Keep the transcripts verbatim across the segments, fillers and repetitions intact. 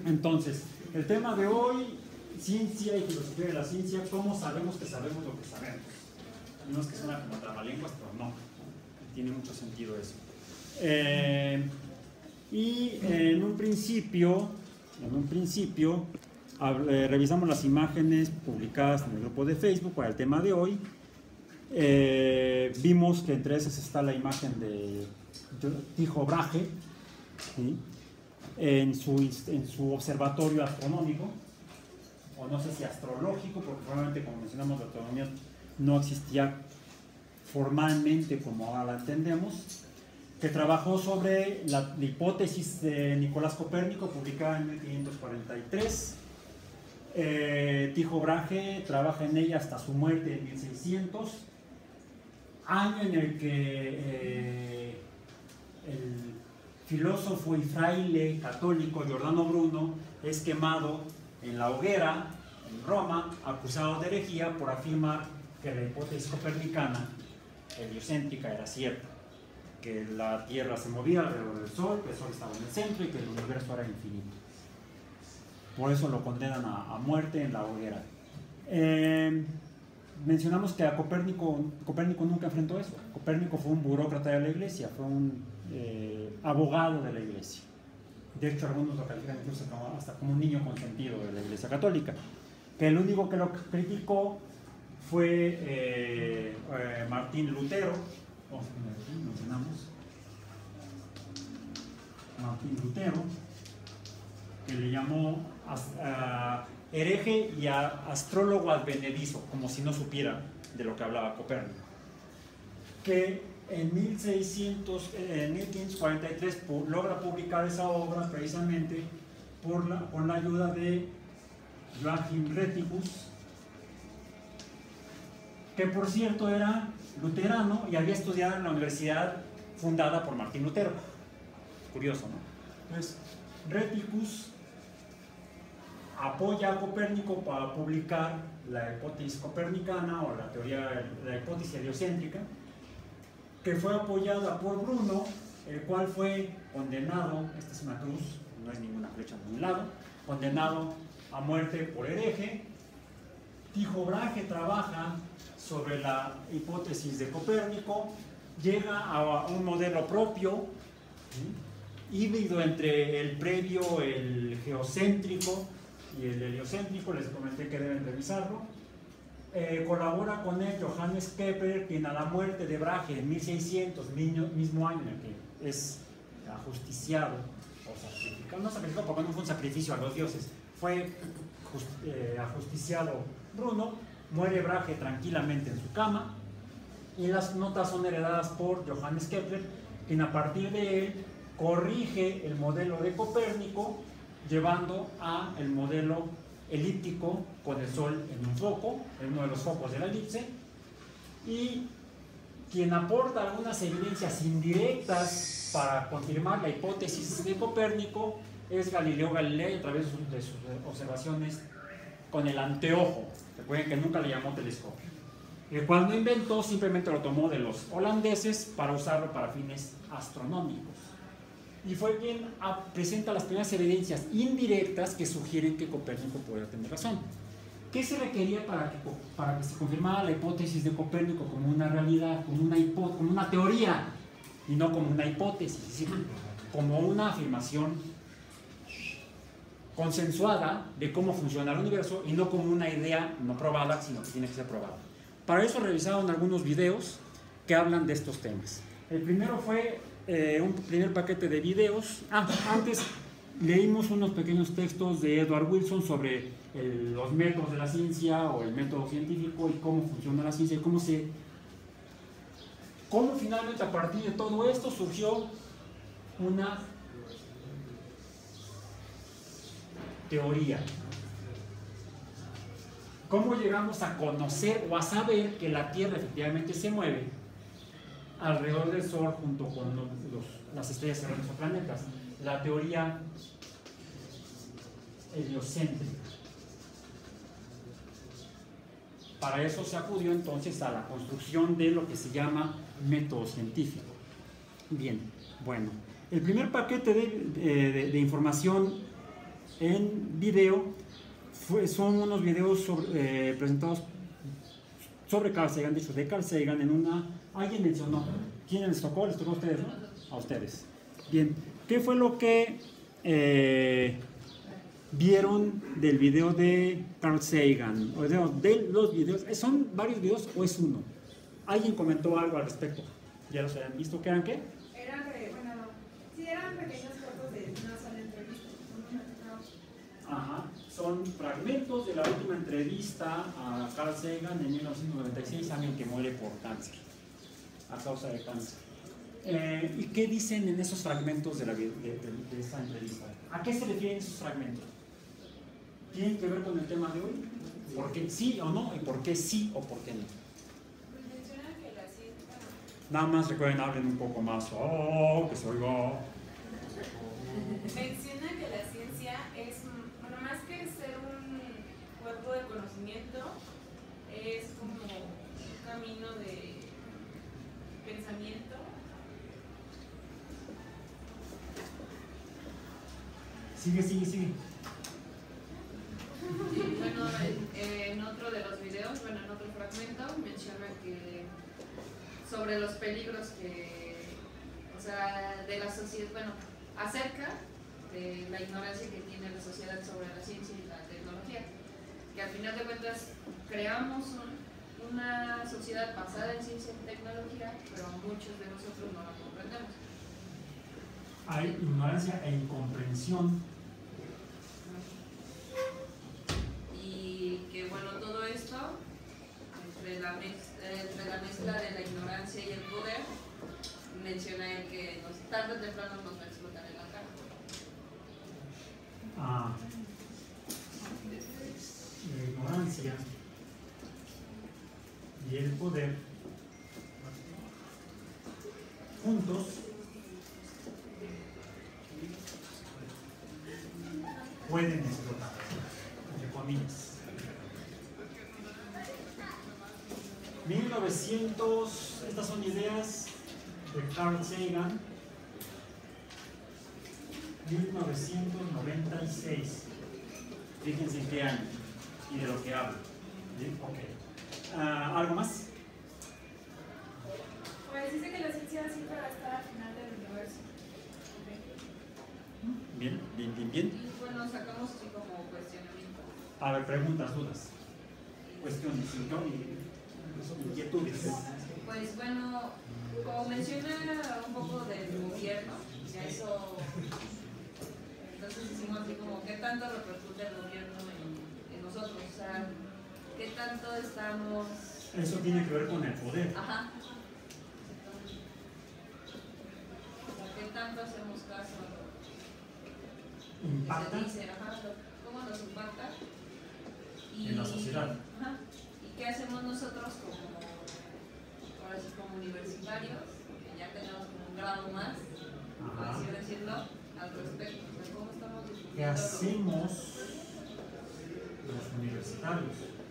Entonces, el tema de hoy, ciencia y filosofía de la ciencia, ¿cómo sabemos que sabemos lo que sabemos? No es que suena como trabalenguas, pero no, tiene mucho sentido eso. Eh, y en un principio, en un principio, eh, revisamos las imágenes publicadas en el grupo de Facebook para el tema de hoy. Eh, vimos que entre esas está la imagen de Tycho Brahe, ¿sí? en, su, en su observatorio astronómico, o no sé si astrológico, porque probablemente, como mencionamos, la astronomía no existía formalmente como ahora la entendemos, que trabajó sobre la, la hipótesis de Nicolás Copérnico, publicada en mil quinientos cuarenta y tres. Eh, Tycho Brahe trabaja en ella hasta su muerte en mil seiscientos, año en el que eh, el filósofo y fraile católico Giordano Bruno es quemado en la hoguera en Roma, acusado de herejía por afirmar que la hipótesis copernicana heliocéntrica era cierta, que la Tierra se movía alrededor del Sol, que el Sol estaba en el centro y que el universo era infinito. Por eso lo condenan a, a muerte en la hoguera. Eh, mencionamos que a Copérnico, Copérnico nunca enfrentó eso. Copérnico fue un burócrata de la Iglesia, fue un eh, abogado de la Iglesia. De hecho, algunos lo califican incluso como, hasta como un niño consentido de la Iglesia Católica. Que el único que lo criticó fue eh, eh, Martín Lutero. Vamos a poner aquí, mencionamos. Martín Lutero, que le llamó a, a hereje y a astrólogo advenedizo, como si no supiera de lo que hablaba Copérnico. Que en mil seiscientos, en mil quinientos cuarenta y tres pu logra publicar esa obra precisamente por la, con la ayuda de Joachim Rheticus, que por cierto era luterano y había estudiado en la universidad fundada por Martín Lutero. Curioso, ¿no? Entonces, Rheticus apoya a Copérnico para publicar la hipótesis copernicana o la teoría, la hipótesis heliocéntrica, que fue apoyada por Bruno, el cual fue condenado, esta es una cruz, no es ninguna flecha en ningún lado, condenado a muerte por hereje. Tycho Brahe trabaja sobre la hipótesis de Copérnico, llega a un modelo propio, ¿sí? híbrido entre el previo, el geocéntrico y el heliocéntrico, les comenté que deben revisarlo. Eh, colabora con él Johannes Kepler, quien a la muerte de Brahe en mil seiscientos, mismo año en el que es ajusticiado, o sacrificado, no sacrificado porque no fue un sacrificio a los dioses, fue just, eh, ajusticiado Bruno, muere Brahe tranquilamente en su cama, y las notas son heredadas por Johannes Kepler, quien a partir de él corrige el modelo de Copérnico, llevando a el modelo elíptico con el Sol en un foco, en uno de los focos de la elipse, y quien aporta algunas evidencias indirectas para confirmar la hipótesis de Copérnico es Galileo Galilei, a través de sus, de sus observaciones con el anteojo. Recuerden que nunca le llamó telescopio, el cual no inventó, simplemente lo tomó de los holandeses para usarlo para fines astronómicos. Y fue quien presenta las primeras evidencias indirectas que sugieren que Copérnico podría tener razón. ¿Qué se requería para que, para que se confirmara la hipótesis de Copérnico como una realidad, como una, hipo, como una teoría, y no como una hipótesis, es decir, como una afirmación consensuada de cómo funciona el universo y no como una idea no probada, sino que tiene que ser probada? Para eso revisaron algunos videos que hablan de estos temas. El primero fue Eh, un primer paquete de videos. Ah, antes leímos unos pequeños textos de Edward Wilson sobre el, los métodos de la ciencia o el método científico y cómo funciona la ciencia y cómo se cómo finalmente a partir de todo esto surgió una teoría. Cómo llegamos a conocer o a saber que la Tierra efectivamente se mueve alrededor del Sol junto con los, los, las estrellas errantes o planetas, la teoría heliocéntrica. Para eso se acudió entonces a la construcción de lo que se llama método científico. Bien, bueno, el primer paquete de, de, de información en video fue, son unos videos sobre, eh, presentados sobre Carl Sagan, dicho de Carl Sagan en una... Alguien mencionó. ¿Quién les tocó? Les tocó a ustedes, ¿no? A ustedes. Bien. ¿Qué fue lo que eh, vieron del video de Carl Sagan? O de, de los videos. ¿Son varios videos o es uno? ¿Alguien comentó algo al respecto? ¿Ya los habían visto? ¿Qué eran qué? Eran, bueno, sí, eran pequeños cortos de una sola entrevista. Ajá. Son fragmentos de la última entrevista a Carl Sagan en mil novecientos noventa y seis, año en que muere por cáncer, a causa de cáncer. Eh, ¿Y qué dicen en esos fragmentos de, la, de, de, de esta entrevista? ¿A qué se refieren esos fragmentos? ¿Tienen que ver con el tema de hoy? ¿Por qué sí o no? ¿Y por qué sí o por qué no? Pues mencionan que la ciencia... Nada más recuerden, hablen un poco más. ¡Oh, que se oiga! Menciona que la ciencia es, bueno, más que ser un cuerpo de conocimiento, es como un camino de pensamiento. Sigue, sigue, sigue. Bueno, en, en otro de los videos, bueno, en otro fragmento, menciona que sobre los peligros que, o sea, de la sociedad, bueno, acerca de la ignorancia que tiene la sociedad sobre la ciencia y la tecnología, que al final de cuentas creamos un, una sociedad basada en ciencia y tecnología, pero muchos de nosotros no la comprendemos. Hay ignorancia e incomprensión. Y que bueno, todo esto, entre la, mez, entre la mezcla de la ignorancia y el poder, menciona el que nos, tarde o temprano nos va a explotar en la cara. Ah, la ignorancia y el poder juntos pueden explotar, entre comillas. mil novecientos, estas son ideas de Carl Sagan, mil novecientos noventa y seis. Fíjense en qué año y de lo que hablo. ¿Sí? Ok. Uh, ¿Algo más? Pues dice que la ciencia siempre va a estar al final del universo. Bien, bien, bien, bien. Y bueno, sacamos así como cuestionamiento. A ver, preguntas, dudas, cuestiones, inquietudes. Pues bueno, como menciona un poco del gobierno, ya eso, entonces hicimos así como, ¿qué tanto repercute el gobierno en, en nosotros? O sea, ¿qué tanto estamos...? Eso tiene que ver con el poder. Ajá. ¿Qué tanto hacemos caso a lo ¿Impacta? que se dice? Ajá, ¿cómo nos impacta? Y, En la sociedad. Ajá. ¿Y qué hacemos nosotros como, ahora sí, como universitarios, que ya tenemos como un grado más, por Ajá. así decirlo, al respecto? O sea, ¿cómo estamos ¿Qué discutiendo? hacemos los universitarios?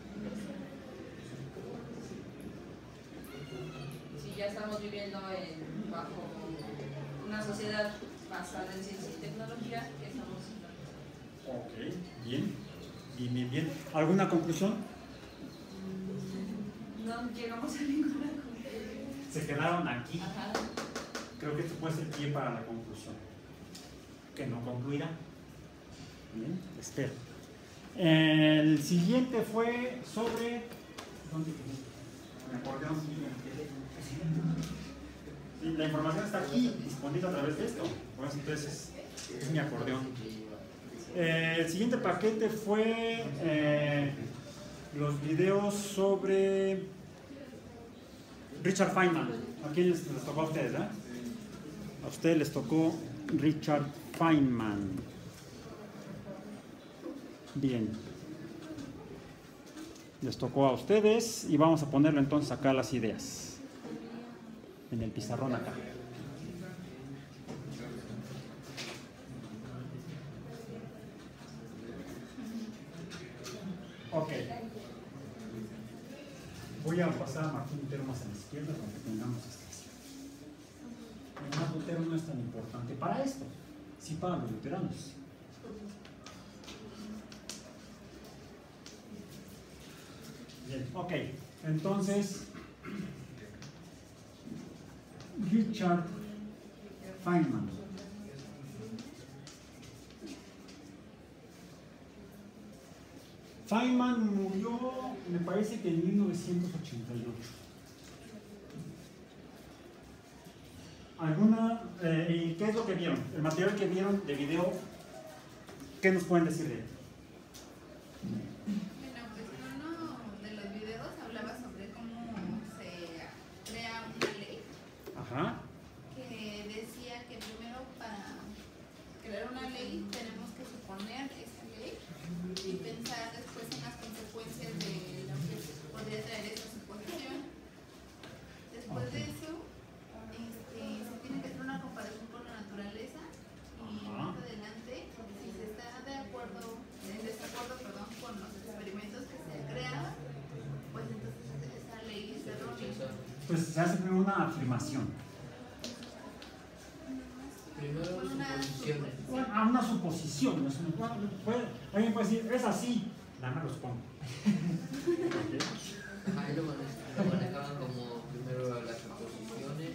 Si ya estamos viviendo en, bajo una sociedad basada en ciencia y tecnología, ¿qué estamos haciendo? Ok, bien, bien, bien, bien. ¿Alguna conclusión? No llegamos a ninguna conclusión. Se quedaron aquí. Ajá. Creo que esto puede ser pie para la conclusión. Que no concluirá. Bien, espero. El siguiente fue sobre... ¿Dónde quedé? Me acordé un poquito. Sí, la información está aquí, disponible a través de esto. Bueno, entonces es, es mi acordeón. Eh, el siguiente paquete fue eh, los videos sobre Richard Feynman. ¿A quién les, les tocó a ustedes? ¿eh? A ustedes les tocó Richard Feynman. Bien. Les tocó a ustedes y vamos a ponerlo entonces acá las ideas. En el pizarrón acá. Ok. Voy a pasar a Martín Lutero más a la izquierda para que tengamos espacio. El Martín Lutero no es tan importante para esto, sí para los luteranos. Bien, ok, entonces Richard Feynman. Feynman murió, me parece que en mil novecientos ochenta y ocho. ¿Alguna, eh, ¿Qué es lo que vieron? El material que vieron de video, ¿qué nos pueden decir de él? Bueno, pues en uno de los videos hablaba sobre cómo se crea una ley. Ajá. Que decía que primero para crear una ley tenemos que suponer esa ley y pensar después en las consecuencias de lo que podría traer esa suposición. Después de eso, este, se tiene que hacer una comparación con la naturaleza y más adelante, si se está de acuerdo, en desacuerdo, perdón, con los experimentos que se creaban, pues entonces esa ley es errónea. Pues se hace primero una afirmación. Primero Con una suposiciones. Bueno, a una suposición. ¿No? Es una- bueno, puede- alguien puede decir, es así, nada más lo supongo. Ajá, y lo, mane- lo manejaban como primero las suposiciones,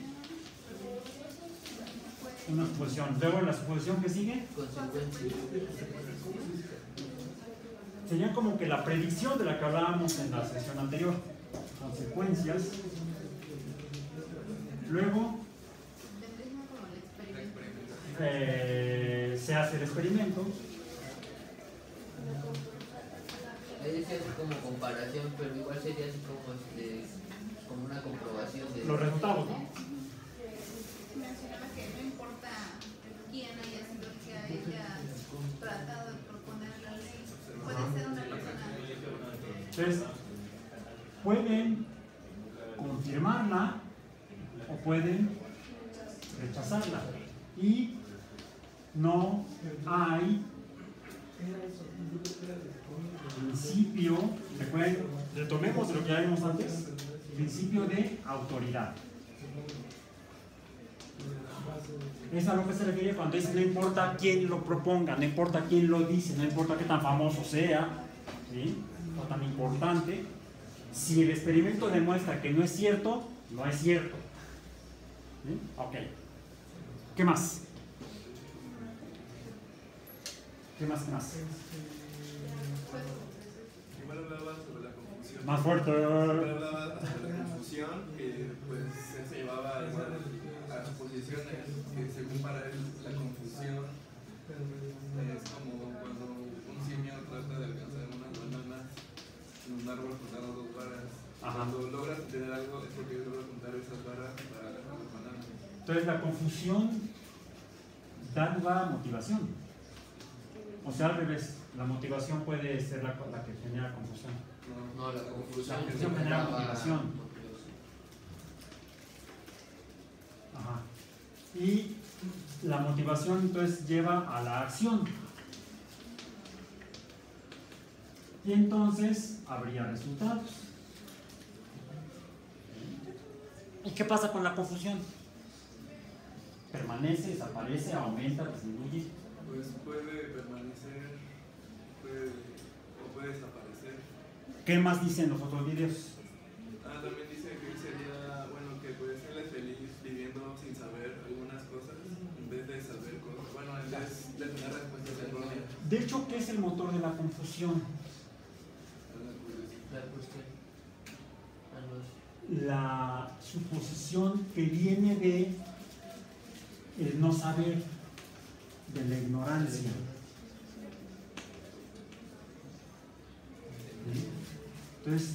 Una suposición. Luego la suposición que sigue consecuencias. sería como que la predicción de la que hablábamos en la sesión anterior. Consecuencias. Luego Vendría como el experimento. eh, se hace el experimento. Ahí decía así como comparación, pero igual sería así como este, como una comprobación de Los resultados, ¿no? Mencionaba que no importa quién haya sido el que haya tratado de proponer la ley, puede ser una persona. Entonces, pueden confirmarla o pueden rechazarla. Y no hay principio, recuerden, retomemos de lo que ya vimos antes, principio de autoridad. Es a lo que se refiere cuando dice no importa quién lo proponga, no importa quién lo dice, no importa qué tan famoso sea, ¿sí? O tan importante, si el experimento demuestra que no es cierto, no es cierto. ¿Sí? Ok. ¿Qué más? ¿Qué más? ¿Qué más? Primero hablaba sobre la confusión. Más fuerte. Primero hablaba sobre la confusión, que pues él se llevaba igual a suposiciones, que según para él la confusión es como cuando un simio trata de alcanzar unas bananas en un árbol juntando dos varas. Ajá. Cuando logras entender algo es porque logras juntar esas varas para agarrar las bananas. Entonces la confusión da lugar a motivación. O sea, al revés, la motivación puede ser la, la que genera confusión. No, No, la confusión, La confusión genera generaba motivación. Ajá. Y la motivación entonces lleva a la acción. Y entonces habría resultados. ¿Y qué pasa con la confusión? ¿Permanece, desaparece, aumenta, disminuye? pues puede permanecer, puede, o puede desaparecer. ¿Qué más dicen los otros videos? Ah, también dice que él sería, bueno, que pues él es feliz viviendo sin saber algunas cosas, en vez de saber cosas, bueno, en vez de tener respuestas erróneas De hecho, ¿qué es el motor de la confusión? a la curiosidad. la cuestión. A los La suposición que viene de el no saber, de la ignorancia. Entonces,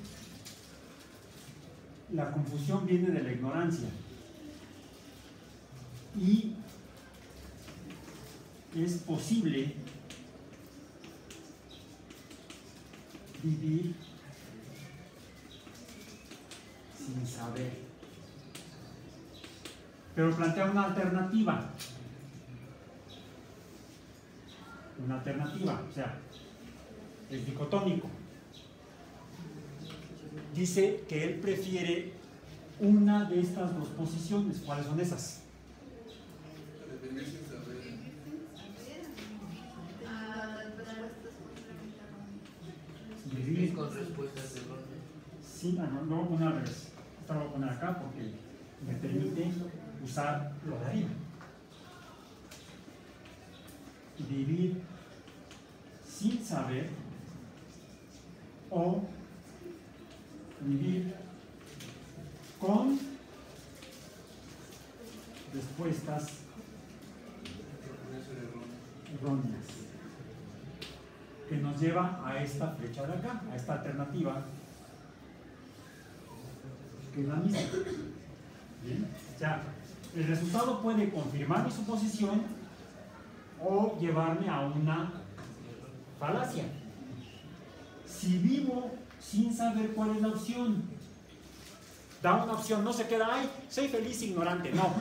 la confusión viene de la ignorancia. Y es posible vivir sin saber. Pero plantea una alternativa. Una alternativa, o sea, es dicotómico. Dice que él prefiere una de estas dos posiciones. ¿Cuáles son esas? De vivir sin saber. Ah, las respuestas completamente erróneas. Vivir con respuestas erróneas. Sí, no, no, lo voy a poner al revés. Esto lo voy a poner acá porque me permite usar lo de arriba. Vivir sin saber o vivir con respuestas erróneas, que nos lleva a esta flecha de acá, a esta alternativa, que es la misma. ¿Bien? O sea, el resultado puede confirmar mi suposición o llevarme a una falacia. Si vivo sin saber cuál es la opción, da una opción, no se queda, ay, soy feliz ignorante, no.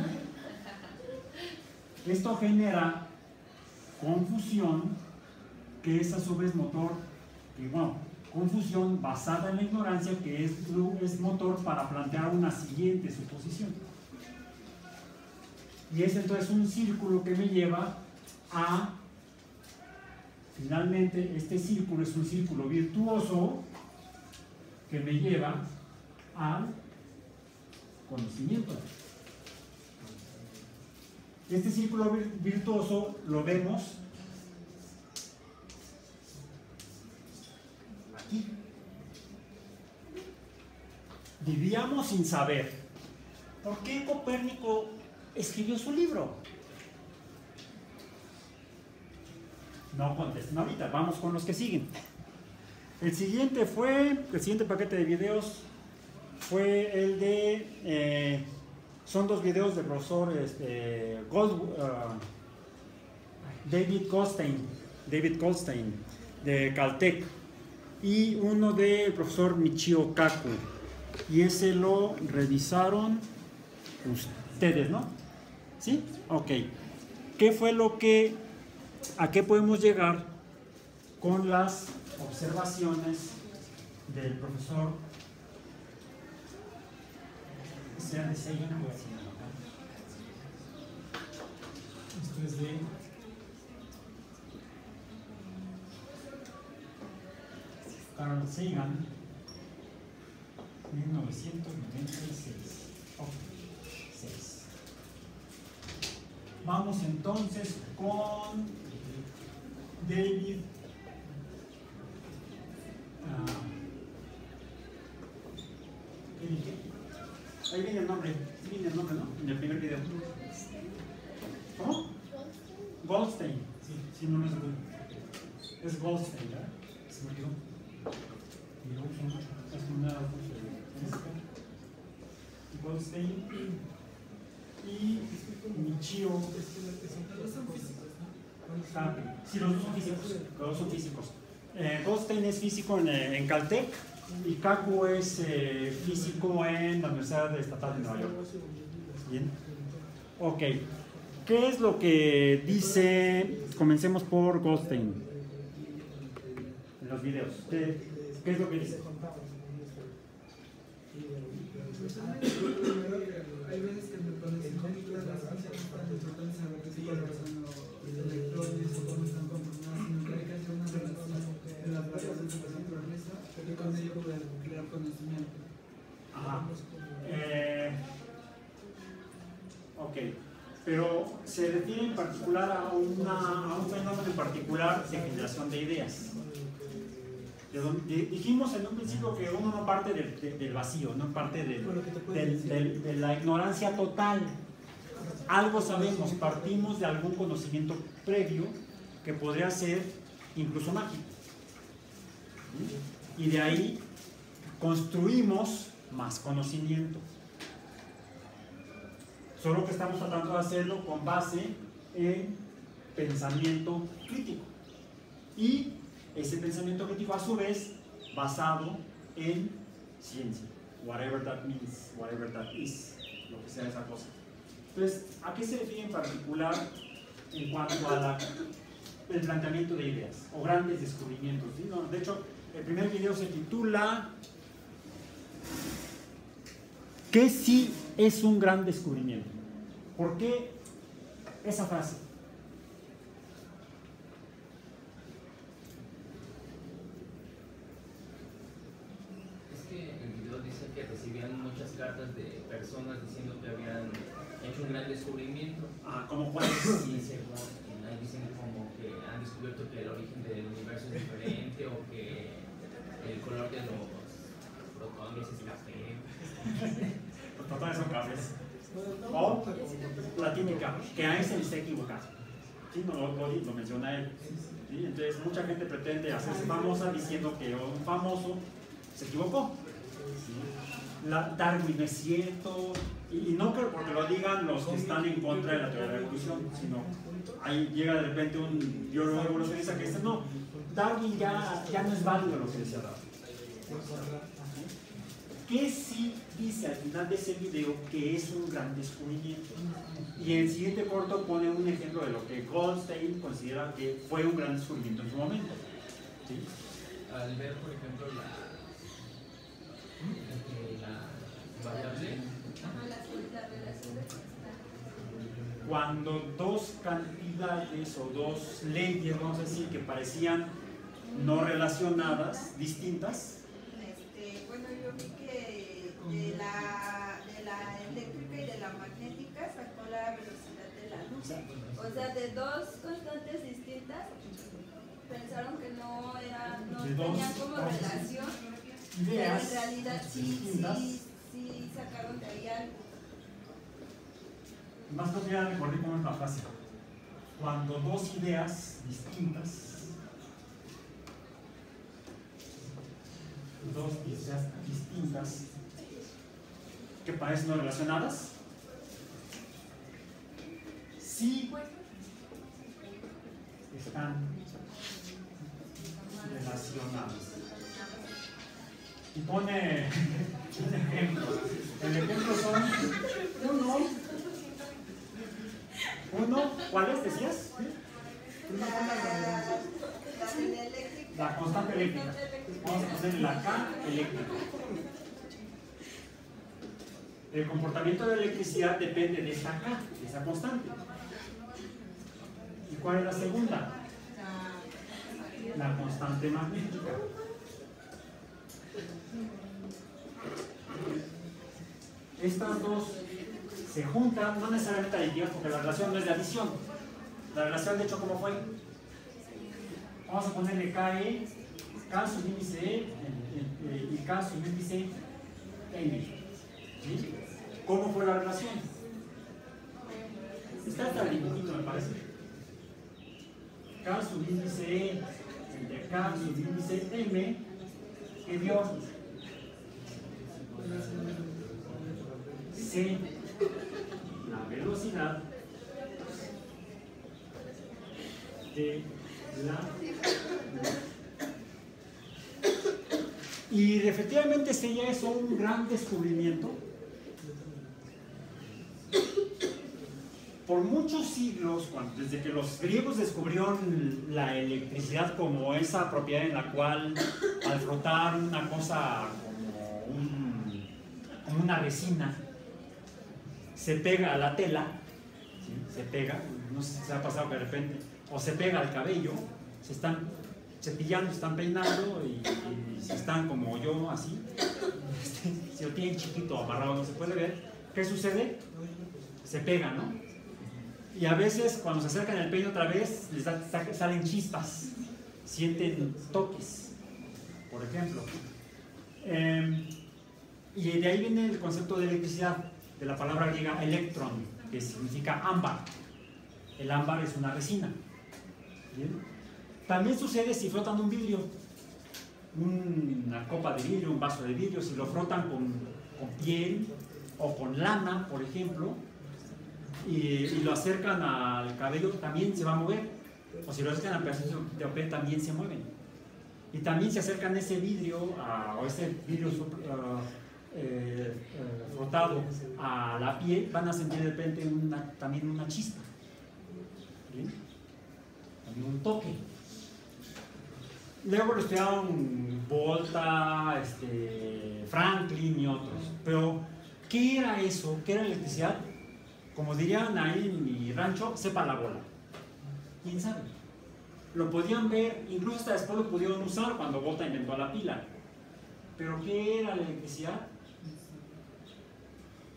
Esto genera confusión, que es a su vez motor, y bueno, confusión basada en la ignorancia, que es, es motor para plantear una siguiente suposición. Y es entonces un círculo que me lleva a, finalmente, este círculo es un círculo virtuoso que me lleva al conocimiento. Este círculo virtuoso lo vemos aquí. Vivíamos sin saber. ¿Por qué Copérnico escribió su libro? No contesten ahorita, vamos con los que siguen. El siguiente fue, el siguiente paquete de videos fue el de, eh, son dos videos del profesor este, Gold, uh, David Goldstein, David Goldstein, de Caltech, y uno del profesor Michio Kaku, y ese lo revisaron ustedes, ¿no? ¿Sí? Ok. ¿Qué fue lo que, a qué podemos llegar con las observaciones del profesor? Sea de Sagan o así. Esto es de Carl Sagan, mil novecientos noventa y seis. Okay. seis. Vamos entonces con David. Uh, ¿Qué dije? Ahí viene el nombre, sí viene el nombre, ¿no? En el primer video. ¿Cómo? Goldstein. Sí, sí, no, no es Goldstein. Es Goldstein, ¿verdad? Se me olvidó. Y luego son las primeras Goldstein y Michio Kaku. Sí, los dos son físicos. Los dos son físicos. Eh, Goldstein es físico en, en Caltech. Y Kaku es eh, físico en la Universidad Estatal de Nueva York. Bien. Ok. ¿Qué es lo que dice? Comencemos por Goldstein. En los videos. ¿Qué, qué es lo que dice? Hay veces que me parecen complejas las cosas tan importantes a veces con los electrones o cómo están conformadas, sino que hay que hacer una relación de las varias de su naturaleza y con ello poder crear conocimiento. Ajá. Eh, ok. Pero se refiere en particular a, una, a un fenómeno en particular de generación de ideas. De donde, dijimos en un principio que uno no parte del, de, del vacío, no parte del, del, del, de la ignorancia total. Algo sabemos, partimos de algún conocimiento previo que podría ser incluso mágico. ¿Sí? Y de ahí construimos más conocimiento. Solo que estamos tratando de hacerlo con base en pensamiento crítico. Y ese pensamiento crítico a su vez basado en ciencia. Whatever that means, whatever that is, lo que sea esa cosa. Entonces, ¿a qué se refiere en particular en cuanto al planteamiento de ideas o grandes descubrimientos? ¿Sí? No, de hecho, el primer video se titula ¿qué sí es un gran descubrimiento? ¿Por qué esa frase? Es que que recibían muchas cartas de personas diciendo que habían hecho un gran descubrimiento. Ah, ¿cómo cuál? Y según ahí dicen como que han descubierto que el origen del universo es diferente o que el color de los protones es café. Los protones son cafés. O la típica, que Einstein está equivocado. Sí, no, lo, lo, lo menciona él. ¿Sí? Entonces mucha gente pretende hacerse famosa diciendo que un famoso se equivocó. ¿Sí? La, Darwin es cierto, y, y no creo porque lo digan los que están en contra de la teoría de la evolución, sino ahí llega de repente un biólogo evolucionista que dice, no, Darwin ya, ya no es válido lo que decía Darwin. ¿Qué sí dice al final de ese video que es un gran descubrimiento? Y en el siguiente corto pone un ejemplo de lo que Goldstein considera que fue un gran descubrimiento en su momento. ¿Sí? Al ver, por ejemplo, la, la variable, cuando dos cantidades o dos leyes, vamos a decir, que parecían no relacionadas, distintas. Este, bueno, yo vi que de la, de la eléctrica y de la magnética sacó la velocidad de la luz. O sea, de dos constantes distintas, pensaron que no, era, no tenían como relación, pero en realidad sí, sí, sí sacaron de ahí algo. Más que ya recordé cómo es la frase. Cuando dos ideas distintas, dos ideas distintas que parecen no relacionadas, sí están relacionadas. Y pone un ejemplo. El ejemplo son uno. Uno, ¿cuáles decías? La, la de la eléctrica. La constante eléctrica. Vamos a poner la K eléctrica. El comportamiento de la electricidad depende de esta K, de esa constante. ¿Y cuál es la segunda? La constante magnética. Estas dos se juntan, no necesariamente aditivas, porque la relación no es de adición. La relación, de hecho, ¿cómo fue? Vamos a ponerle K E, K subíndice E y K subíndice N. ¿Sí? ¿Cómo fue la relación? Está hasta el dibujito, me parece. K subíndice E entre K subíndice M, que dio C, la velocidad de la luz. Y efectivamente sería eso un gran descubrimiento. Por muchos siglos, cuando, desde que los griegos descubrieron la electricidad como esa propiedad en la cual al frotar una cosa como, un, como una resina se pega a la tela, ¿sí? Se pega, no sé si se ha pasado que de repente, o se pega al cabello, se están cepillando, se están peinando y, y si están como yo así, si lo tienen chiquito amarrado no se puede ver, ¿qué sucede? Se pega, ¿no? Y a veces cuando se acercan el peine otra vez les da, salen chispas, sienten toques, por ejemplo. Eh, y de ahí viene el concepto de electricidad, de la palabra griega electron, que significa ámbar. El ámbar es una resina. ¿Bien? También sucede si frotan un vidrio, una copa de vidrio, un vaso de vidrio, si lo frotan con, con piel o con lana, por ejemplo, y, y lo acercan al cabello, también se va a mover. O si lo acercan al pedazo de papel, también se mueven. Y también se acercan ese vidrio, a, o ese vidrio uh, eh, eh, frotado a la piel, van a sentir de repente una, también una chispa. ¿Bien? También un toque. Luego lo estudiaron Volta, este, Franklin y otros. Pero, ¿qué era eso? ¿Qué era electricidad? Como dirían ahí en mi rancho, sepa la bola. ¿Quién sabe? Lo podían ver, incluso hasta después lo pudieron usar cuando Volta inventó la pila. Pero ¿qué era la electricidad?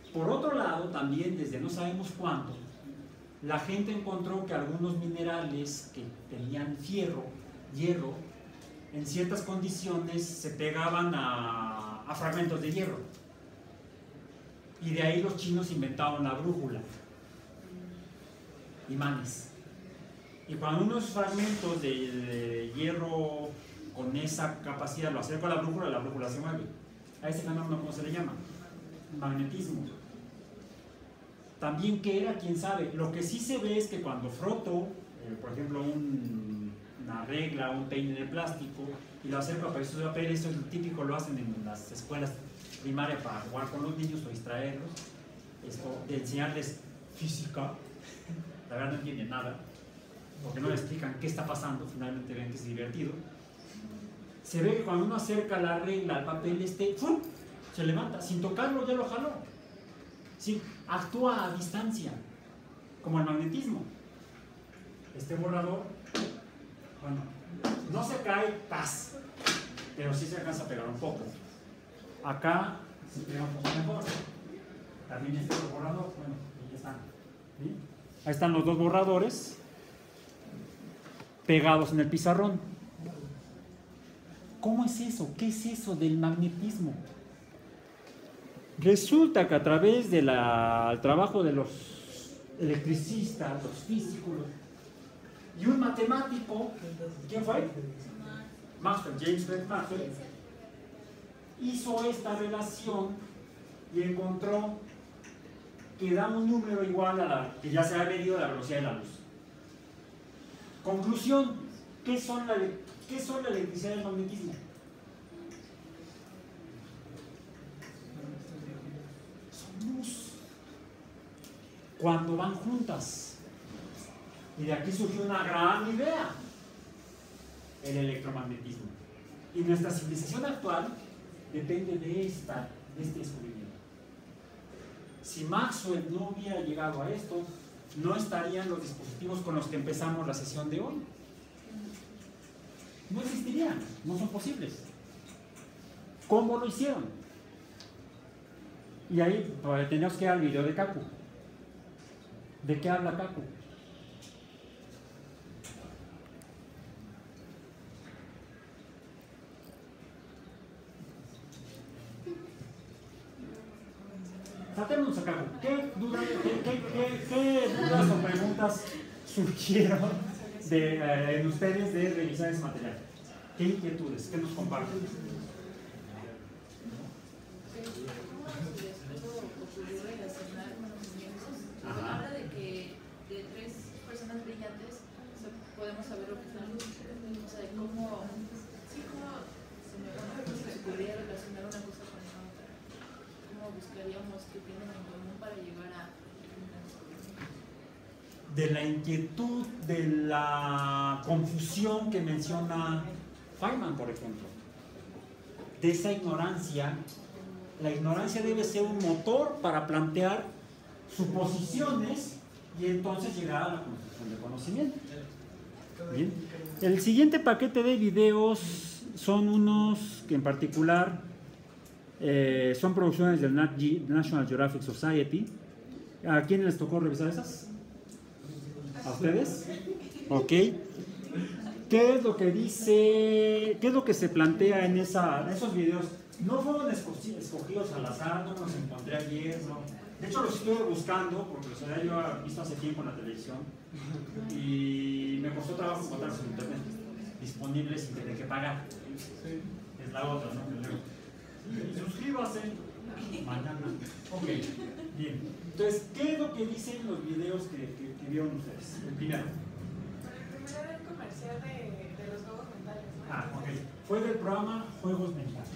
Por otro lado, también desde no sabemos cuándo, la gente encontró que algunos minerales que tenían fierro, hierro, en ciertas condiciones se pegaban a, a fragmentos de hierro. Y de ahí los chinos inventaron la brújula, imanes. Y cuando unos fragmentos de, de hierro con esa capacidad lo acerco a la brújula, la brújula se mueve. A ese fenómeno, ¿cómo se le llama? Magnetismo. También, ¿qué era? ¿Quién sabe? Lo que sí se ve es que cuando froto, eh, por ejemplo, un, una regla, un peine de plástico, y lo acerco a pedazos de papel, eso es lo típico, lo hacen en las escuelas primarias para jugar con los niños o distraerlos, esto, de enseñarles física, la verdad no entienden nada, porque no le explican qué está pasando, finalmente ven que es divertido. Se ve que cuando uno acerca la regla al papel, este, ¡fum!, se levanta, sin tocarlo ya lo jaló. Sí, actúa a distancia, como el magnetismo. Este borrador, bueno, no se cae, paz, pero sí se alcanza a pegar un poco. Acá se pega un poco mejor. También este otro borrador, bueno, ahí están. ¿Sí? Ahí están los dos borradores pegados en el pizarrón. ¿Cómo es eso? ¿Qué es eso del magnetismo? Resulta que a través del trabajo de los electricistas, los físicos y un matemático, ¿quién fue? Maxwell, James Clerk Maxwell, hizo esta relación y encontró que da un número igual a la que ya se ha medido la velocidad de la luz. Conclusión, ¿qué son la, qué son la electricidad y el magnetismo? Luz, cuando van juntas. Y de aquí surgió una gran idea, el electromagnetismo. Y nuestra civilización actual depende de, esta, de este descubrimiento. Si Maxwell no hubiera llegado a esto, no estarían los dispositivos con los que empezamos la sesión de hoy. No existirían, no son posibles. ¿Cómo lo hicieron? Y ahí pues, tenemos que ir al video de Kaku. ¿De qué habla Kaku? Saltémonos a Kaku. ¿Qué dudas, qué, qué, qué, qué dudas o preguntas surgieron de, eh, en ustedes de revisar ese material? ¿Qué inquietudes? ¿Qué nos comparten? Habla de que de tres personas brillantes podemos saber lo que es la luz, o sea, de cómo, sí, cómo se me ocurría relacionar una cosa con la otra, cómo buscaríamos que tienen en común para llegar a... De la inquietud, de la confusión que menciona Feynman, por ejemplo, de esa ignorancia. La ignorancia debe ser un motor para plantear suposiciones y entonces llegar a la construcción de conocimiento. Bien. El siguiente paquete de videos son unos que en particular eh, son producciones del National Geographic Society. ¿A quiénes les tocó revisar esas? ¿A ustedes? Ok. ¿Qué es lo que dice, qué es lo que se plantea en, esa, en esos videos? No fueron escogidos al azar, no los encontré ayer, no. De hecho los estuve buscando porque los había yo visto hace tiempo en la televisión y me costó trabajo encontrarlos en internet disponibles sin tener que pagar. Es la otra, ¿no? Y suscríbase mañana. Ok, bien. Entonces, ¿qué es lo que dicen los videos que, que, que vieron ustedes? El primero. El primero era el comercial de, de los juegos mentales, ¿no? Ah, ok. Fue del programa Juegos Mentales.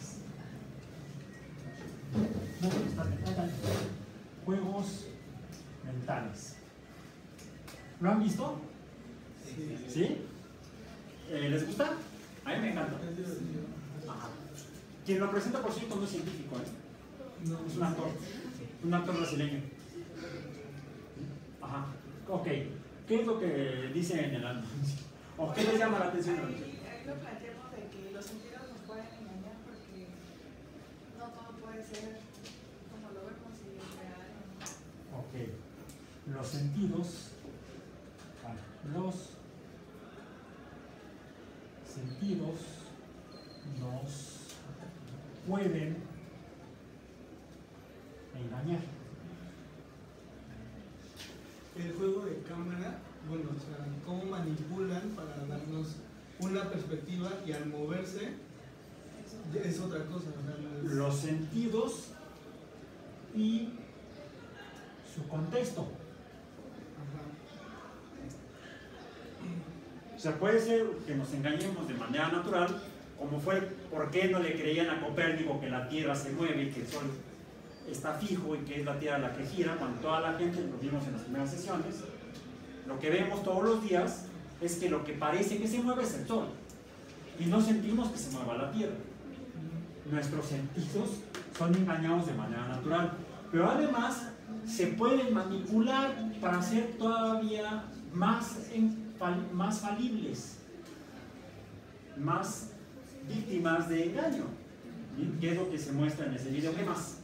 Juegos mentales. ¿Lo han visto? Sí. ¿Sí? Eh, ¿Les gusta? A mí me encanta. Ajá. Quien lo presenta, por cierto, no es científico, ¿eh? No, es un actor. Un actor brasileño. Ajá. Ok. ¿Qué es lo que dice en el anuncio? ¿O qué les llama la atención? Ahí lo planteamos de que los sentidos nos pueden engañar porque no todo puede ser como lo vemos y real. los sentidos, bueno, los sentidos nos pueden engañar. El juego de cámara, bueno, o sea, cómo manipulan para darnos una perspectiva y al moverse es otra cosa. O sea, no es... Los sentidos y su contexto. Ajá. O sea, puede ser que nos engañemos de manera natural, como fue, ¿por qué no le creían a Copérnico que la Tierra se mueve y que el Sol está fijo y que es la Tierra la que gira? Cuando toda la gente, lo vimos en las primeras sesiones, lo que vemos todos los días es que lo que parece que se mueve es el Sol y no sentimos que se mueva la Tierra. Nuestros sentidos son engañados de manera natural, pero además se pueden manipular para ser todavía más, en, más falibles, más víctimas de engaño. ¿Sí? ¿Qué es lo que se muestra en ese video? ¿Qué más?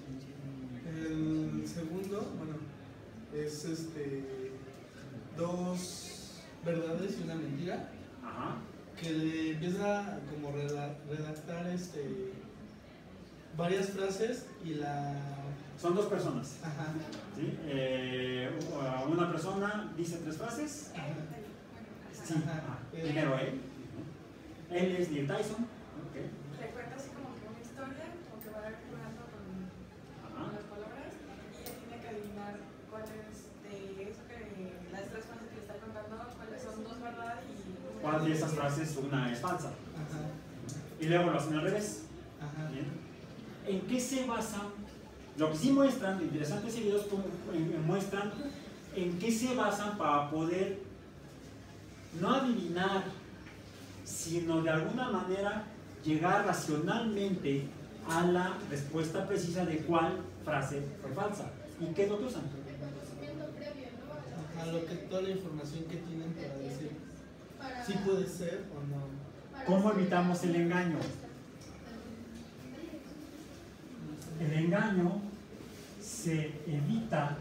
El segundo, bueno, es este dos verdades y una mentira. Ajá. Que le empieza a como reda- redactar este varias frases y la... Son dos personas. Ajá. ¿Sí? Eh, una persona dice tres frases. Ajá. Sí. Ajá. Ah, primero él. Él es Neil Tyson. Okay. Recuerda así como que una historia, como que va jugando con, con las palabras y ella tiene que adivinar cuáles de eso que las tres frases que le está contando, cuáles son dos verdades y ¿Cuál de esas frases una es falsa? Ajá. Y luego lo hacen al revés. Ajá. ¿Bien? ¿En qué se basan? Lo que sí muestran, interesantes videos como, eh, muestran en qué se basan para poder no adivinar, sino de alguna manera llegar racionalmente a la respuesta precisa de cuál frase fue falsa. ¿Y qué es lo que usan? El conocimiento previo, ¿no? Ajá, lo que, toda la información que tienen para decir Para- si puede ser o no. para ¿Cómo hacer evitamos la- el engaño? El engaño se evita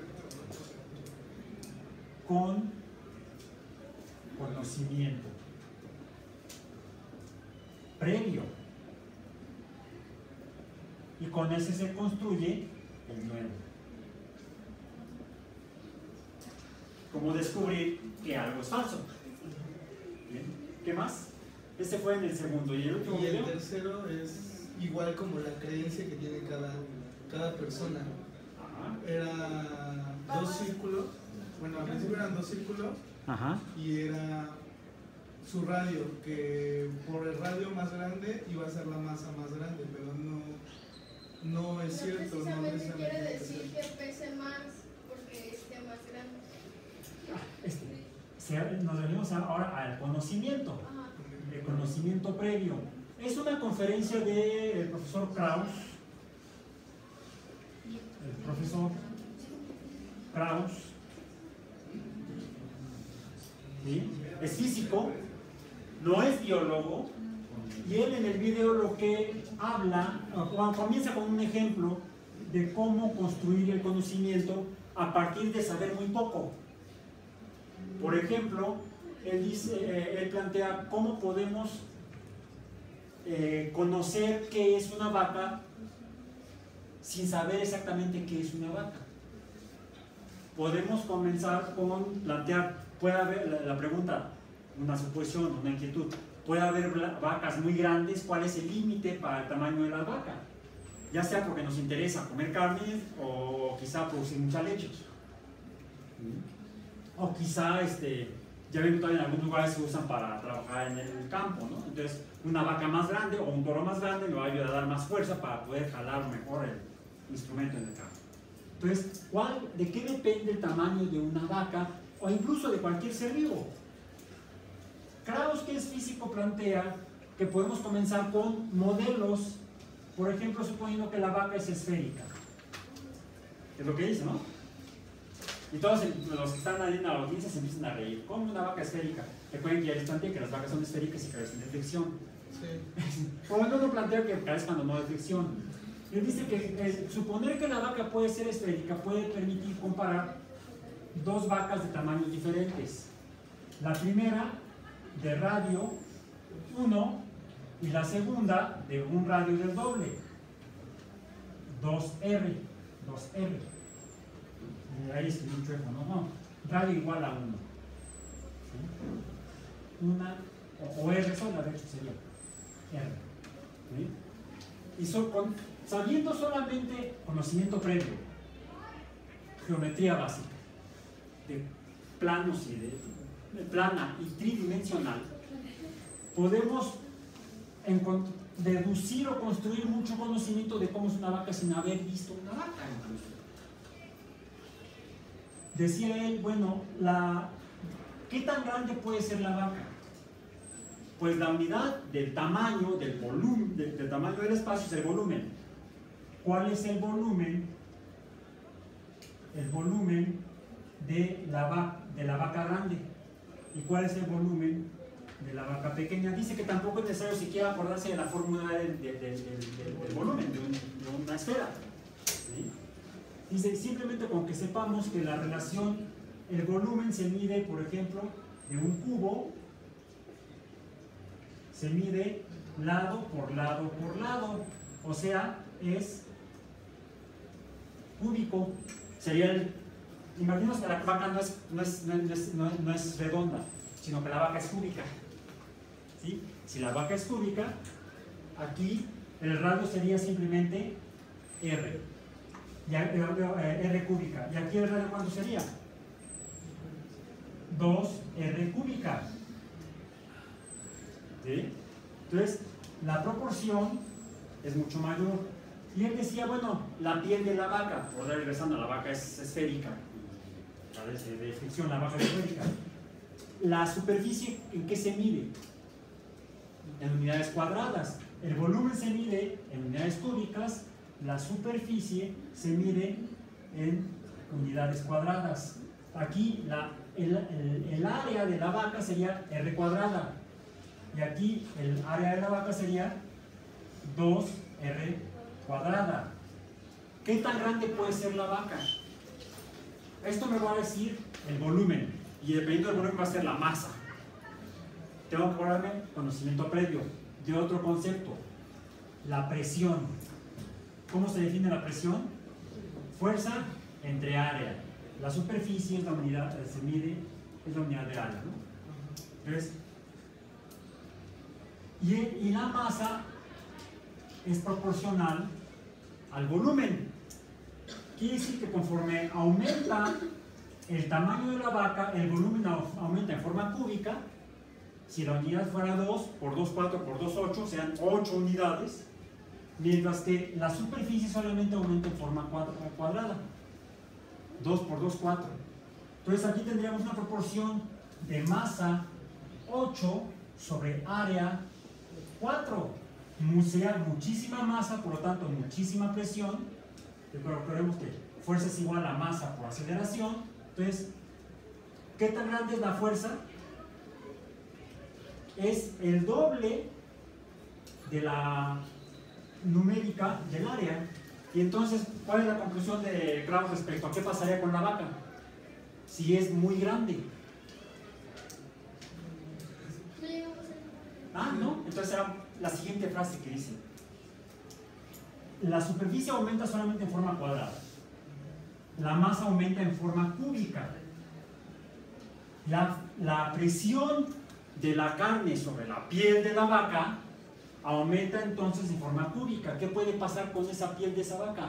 con conocimiento previo y con ese se construye el nuevo. Como descubrir que algo es falso. Bien. ¿Qué más? Este fue en el segundo. ¿Y el último Y el video? tercero es igual como la creencia que tiene cada, cada persona. Ajá. Era dos círculos, bueno, al principio eran dos círculos Ajá. y era su radio, que por el radio más grande iba a ser la masa más grande, pero no, no es No cierto. No precisamente quiere necesariamente decir es que pese más porque esté más grande. Este, se- nos venimos ahora al conocimiento, Ajá. el conocimiento previo. Es una conferencia del profesor Krauss, el profesor Krauss, ¿sí? Es físico, no es biólogo, y él en el video lo que habla, o comienza con un ejemplo de cómo construir el conocimiento a partir de saber muy poco. Por ejemplo, él, dice, eh, él plantea cómo podemos eh, conocer qué es una vaca sin saber exactamente qué es una vaca. Podemos comenzar con plantear, puede haber la, la pregunta, una suposición, una inquietud, puede haber vacas muy grandes, ¿cuál es el límite para el tamaño de la vaca? Ya sea porque nos interesa comer carne o quizá producir mucha leche. O quizá, este, ya ven que todavía en algunos lugares se usan para trabajar en el campo, ¿no? Entonces, una vaca más grande o un toro más grande me va a ayudar a dar más fuerza para poder jalar mejor el instrumento en el campo. Entonces, ¿cuál, ¿de qué depende el tamaño de una vaca o incluso de cualquier ser vivo? Krauss, que es físico, plantea que podemos comenzar con modelos, por ejemplo, suponiendo que la vaca es esférica. Es lo que dice, ¿no? Y todos los que están ahí en la audiencia se empiezan a reír. ¿Cómo una vaca esférica? Recuerden que ya les planteé que las vacas son esféricas y carecen de fricción. Sí. Por lo no planteo que carezcan cuando no de fricción. Él dice que eh, suponer que la vaca puede ser esférica puede permitir comparar dos vacas de tamaños diferentes. La primera de radio uno y la segunda de un radio del doble, dos R, dos R. Y ahí escribí un chueco, ¿no? No, radio igual a uno. ¿Sí? Una, o, o R sola, de hecho sería R. ¿Sí? Y so, con, sabiendo solamente conocimiento previo, geometría básica, de planos y de, de plana y tridimensional, podemos deducir o construir mucho conocimiento de cómo es una vaca sin haber visto una vaca incluso. Decía él, bueno, la, ¿qué tan grande puede ser la vaca? Pues la unidad del tamaño, del volumen, del, del tamaño del espacio es el volumen. ¿Cuál es el volumen? El volumen de la, va, de la vaca grande. ¿Y cuál es el volumen de la vaca pequeña? Dice que tampoco es necesario siquiera acordarse de la fórmula del, del, del, del, del volumen de, un, de una esfera. ¿Sí? Dice simplemente con que sepamos que la relación, el volumen se mide, por ejemplo, de un cubo, se mide lado por lado por lado, o sea, es cúbico. Sería el, imaginaos que la vaca no es, no es, no es, no es, no es redonda, sino que la vaca es cúbica. ¿Sí? Si la vaca es cúbica, aquí el radio sería simplemente R, y, eh, R cúbica. ¿Y aquí el radio cuánto sería? dos R cúbica. ¿Sí? Entonces, la proporción es mucho mayor. Y él decía, bueno, la piel de la vaca, por regresando, la vaca es esférica, ¿sabes? De fricción, la vaca es esférica. La superficie, ¿en qué se mide? En unidades cuadradas. El volumen se mide en unidades cúbicas, la superficie se mide en unidades cuadradas. Aquí la, el, el, el área de la vaca sería R cuadrada. Y aquí el área de la vaca sería dos R cuadrada. ¿Qué tan grande puede ser la vaca? Esto me va a decir el volumen, y dependiendo del volumen va a ser la masa. Tengo que acordarme conocimiento previo de otro concepto, la presión. ¿Cómo se define la presión? Fuerza entre área. La superficie es la unidad, se mide, es la unidad de área, ¿no? Entonces, y, y la masa es proporcional al volumen. Quiere decir que conforme aumenta el tamaño de la vaca, el volumen aumenta en forma cúbica. Si la unidad fuera dos por dos, cuatro por dos, ocho, sean ocho unidades, mientras que la superficie solamente aumenta en forma cuadrada. dos por dos, cuatro. Entonces aquí tendríamos una proporción de masa ocho sobre área cuatro. Sería muchísima masa, por lo tanto muchísima presión. Pero recordemos que fuerza es igual a masa por aceleración. Entonces, ¿qué tan grande es la fuerza? Es el doble de la numérica del área. Y entonces, ¿cuál es la conclusión de Krauss respecto a qué pasaría con la vaca? Si es muy grande. Ah, ¿no? Entonces era la siguiente frase que dice: la superficie aumenta solamente en forma cuadrada. La masa aumenta en forma cúbica. La, la presión de la carne sobre la piel de la vaca aumenta entonces en forma cúbica. ¿Qué puede pasar con esa piel de esa vaca?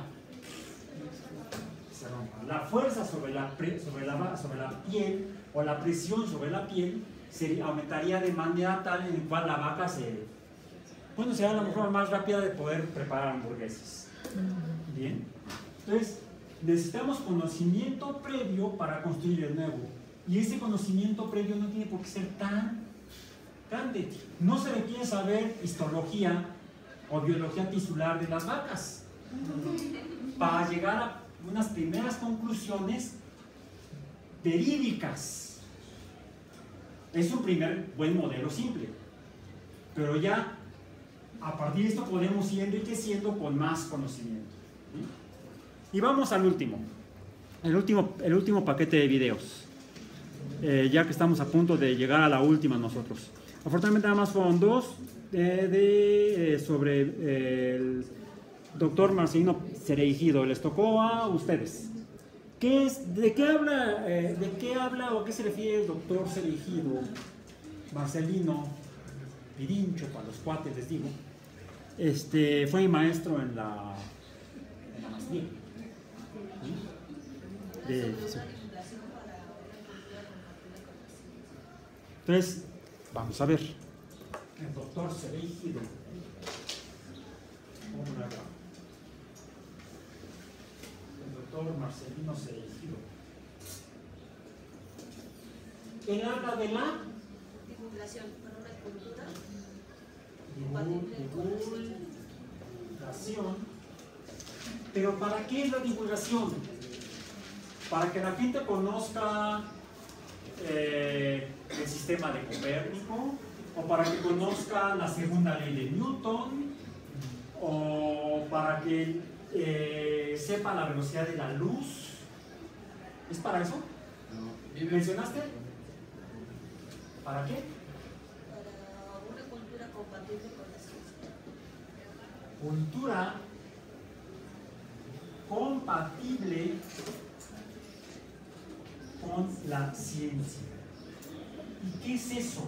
Se rompa. La fuerza sobre la, sobre la, sobre la piel, o la presión sobre la piel, se aumentaría de manera tal en la cual la vaca se... Bueno, será la forma más rápida de poder preparar hamburguesas. Bien. Entonces, necesitamos conocimiento previo para construir el nuevo. Y ese conocimiento previo no tiene por qué ser tan grande. No se requiere saber histología o biología tisular de las vacas para llegar a unas primeras conclusiones verídicas. Es un primer buen modelo simple, pero ya a partir de esto podemos ir enriqueciendo con más conocimiento. ¿Sí? Y vamos al último. el último, el último paquete de videos, eh, ya que estamos a punto de llegar a la última nosotros. Afortunadamente nada más fueron dos eh, de, eh, sobre eh, el doctor Marcelino Cereijido. Les tocó a ustedes. ¿Qué es, de, qué habla, eh, ¿De qué habla o a qué se refiere el doctor Cereijido? Marcelino Pirincho, para los cuates les digo. Este, fue mi maestro en la, en la maestría. ¿Sí? De, sí. Entonces, vamos a ver. El doctor Cereijido. ¿Cómo lo haga? El doctor Marcelino Cereijido. Él habla de la divulgación para una cultura. Divulgación. Pero ¿para qué es la divulgación? Para que la gente conozca eh, el sistema de Copérnico, o para que conozca la segunda ley de Newton, o para que eh, sepa la velocidad de la luz. ¿Es para eso? No. ¿Mencionaste? ¿Para qué? Para una cultura compatible con la ciencia. Cultura compatible con la ciencia. ¿Y qué es eso?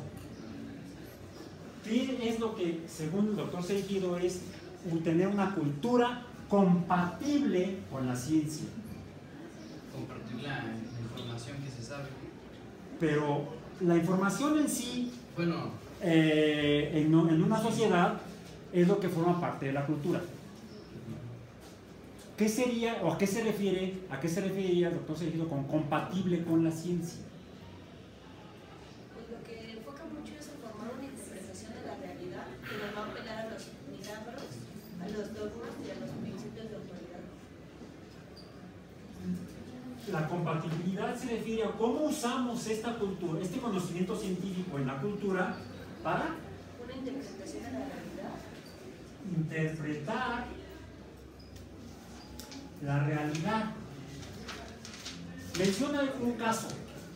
¿Qué es lo que, según el doctor Cereijido, es tener una cultura compatible con la ciencia? Compartir la información que se sabe. Pero la información en sí, bueno, eh, en, en una sociedad, es lo que forma parte de la cultura. ¿Qué sería, o a qué se refiere, a qué se referiría el doctor Cereijido con compatible con la ciencia? Pues lo que enfoca mucho es en formar una interpretación de la realidad que nos va a apelar a los milagros, a los dogmas y a los principios de autoridad. La compatibilidad se refiere a cómo usamos esta cultura, este conocimiento científico en la cultura para una interpretación de la realidad. Interpretar la realidad. Menciona un caso.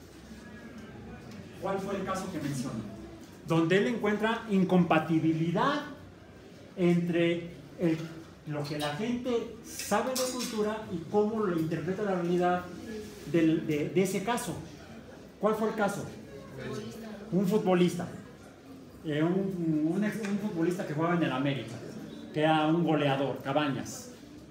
¿Cuál fue el caso que menciona? Donde él encuentra incompatibilidad entre el, lo que la gente sabe de cultura y cómo lo interpreta la realidad del, de, de ese caso. ¿Cuál fue el caso? Un futbolista. Eh, un, un, ex, un futbolista que jugaba en el América, que era un goleador, Cabañas.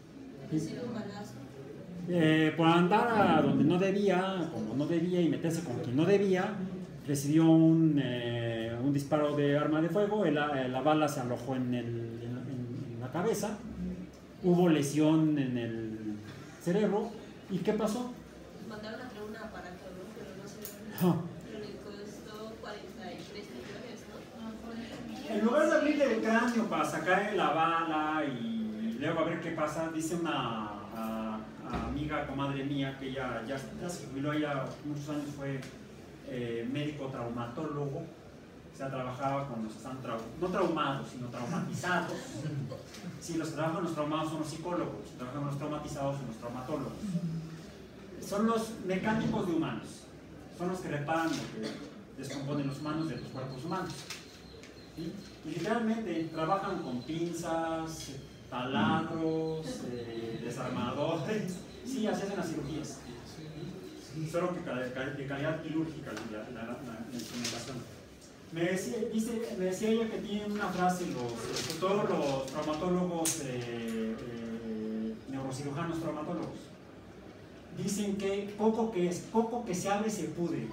Eh, por andar a donde no debía, como no debía y meterse con quien no debía, recibió un, eh, un disparo de arma de fuego, la, la bala se alojó en, el, en, en la cabeza, hubo lesión en el cerebro, ¿y qué pasó? Mandaron a traer un aparato, ¿no? Pero no sé. Oh. Pero le costó cuarenta y tres millones, ¿no? En lugar de abrirle el cráneo para sacarle la bala y luego a ver qué pasa, dice una a, a amiga, comadre mía, que ya, ya, ya se jubiló, ella muchos años fue eh, médico traumatólogo, o sea, trabajaba con los que están trau no traumados, sino traumatizados. Sí, los que trabajan con los traumados son los psicólogos, los que trabajan con los traumatizados son los traumatólogos. Son los mecánicos de humanos, son los que reparan lo que descomponen los humanos de los cuerpos humanos. ¿Sí? Y literalmente trabajan con pinzas, taladros, eh, desarmadores, sí, así hacen las cirugías, solo que de calidad quirúrgica la, la, la, la instrumentación. Me decía, dice, me decía ella que tiene una frase, los, todos los traumatólogos, eh, eh, neurocirujanos traumatólogos, dicen que poco que, es, poco que se abre se pudre.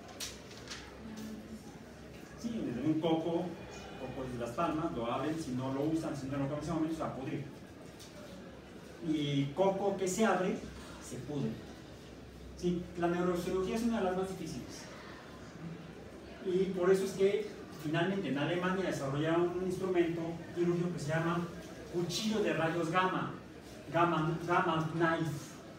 Sí, desde un coco, coco de las palmas, lo abren, si no lo usan, si no lo comen, se va a pudrir. Y coco que se abre, se pudre. Sí, la neurocirugía es una de las más difíciles. Y por eso es que finalmente en Alemania desarrollaron un instrumento quirúrgico que se llama cuchillo de rayos gamma, gamma, gamma knife.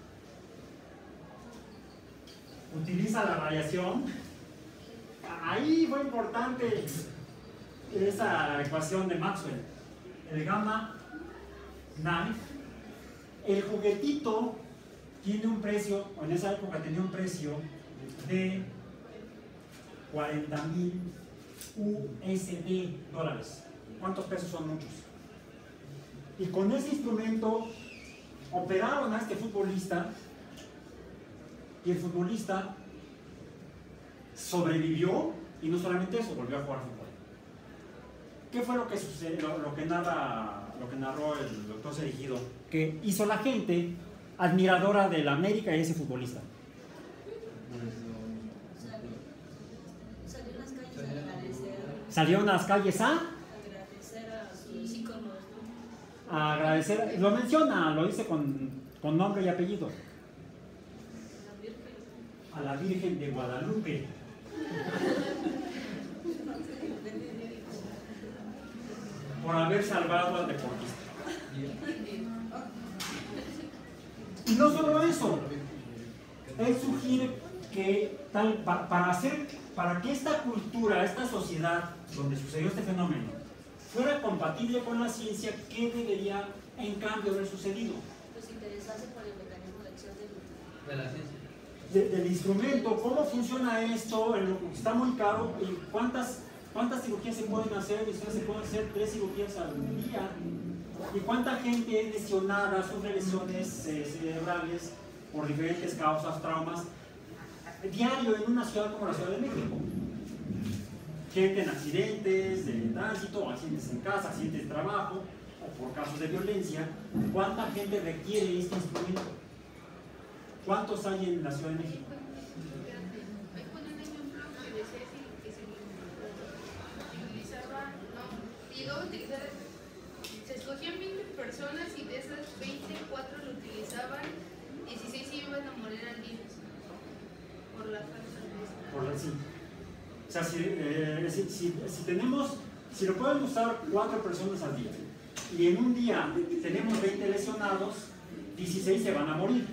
Utiliza la radiación. Ahí fue importante esa ecuación de Maxwell. El gamma knife, el juguetito tiene un precio, o en esa época tenía un precio de cuarenta mil U S D dólares. ¿Cuántos pesos son muchos? Y con ese instrumento operaron a este futbolista y el futbolista sobrevivió y no solamente eso, volvió a jugar fútbol. ¿Qué fue lo que sucedió, lo, lo que narra, lo que narró el doctor Cereijido? Que hizo la gente admiradora del América y ese futbolista. Salió a las calles a agradecer. Salieron a las calles a Agradecer a sus íconos, ¿no? a agradecer, lo menciona, lo dice con, con nombre y apellido. A la Virgen de Guadalupe. Por haber salvado al deportista. Y no solo eso, él sugiere que tal, pa, para hacer, para que esta cultura, esta sociedad donde sucedió este fenómeno fuera compatible con la ciencia, ¿qué debería en cambio haber sucedido? Pues interesarse por el mecanismo de acción del, De la ciencia. De, del instrumento, cómo funciona esto, está muy caro, y cuántas, cuántas cirugías se pueden hacer, se pueden hacer tres cirugías al día, y cuánta gente es lesionada, sufre lesiones eh, cerebrales por diferentes causas, traumas, diario en una ciudad como la Ciudad de México. Gente en accidentes de tránsito, accidentes en casa, accidentes de trabajo, o por casos de violencia. ¿Cuánta gente requiere este instrumento? ¿Cuántos hay en la Ciudad de México? Hay un ejemplo que decía que se utilizaba, no, y luego utilizar, se escogían veinte personas y de esas veinte, cuatro lo utilizaban, dieciséis se iban a morir al día por la falta de Por la, sí. O sea, si, eh, si, si, si tenemos, si lo pueden usar cuatro personas al día y en un día tenemos veinte lesionados, dieciséis se van a morir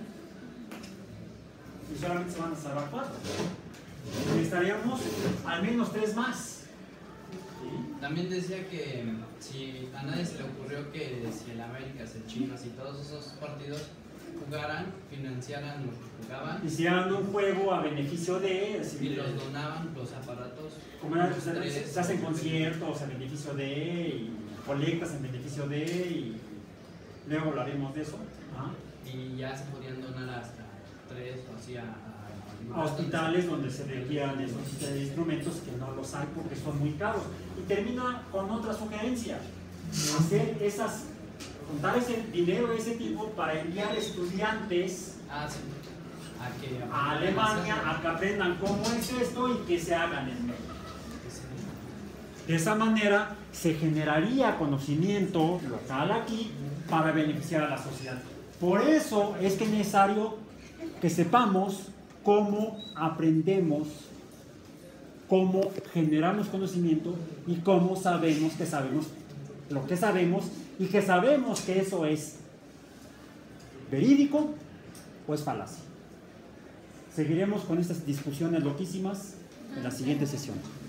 y solamente se van a salvar cuatro. Necesitaríamos al menos tres más. ¿Sí? También decía que si a nadie se le ocurrió que si el América, el Chivas y todos esos partidos jugaran, financiaran lo que jugaban. Hicieran un juego a beneficio de... Y sí, los donaban, los aparatos. Como era, los se, tres, se hacen conciertos a beneficio de, y colectas en beneficio de, y luego hablaremos de eso. ¿Ah? Y ya se podían donar hasta tres o así a, a, A hospitales donde se requieran esos eh, instrumentos que no los hay porque son muy caros. Y termina con otra sugerencia: hacer esas, juntar ese dinero de ese tipo para enviar estudiantes ah, sí. a, que, a Alemania a que aprendan cómo es esto y que se hagan en México. De esa manera se generaría conocimiento local aquí para beneficiar a la sociedad. Por eso es que es necesario que sepamos cómo aprendemos, cómo generamos conocimiento y cómo sabemos que sabemos lo que sabemos y que sabemos que eso es verídico o es falacia. Seguiremos con estas discusiones loquísimas en la siguiente sesión.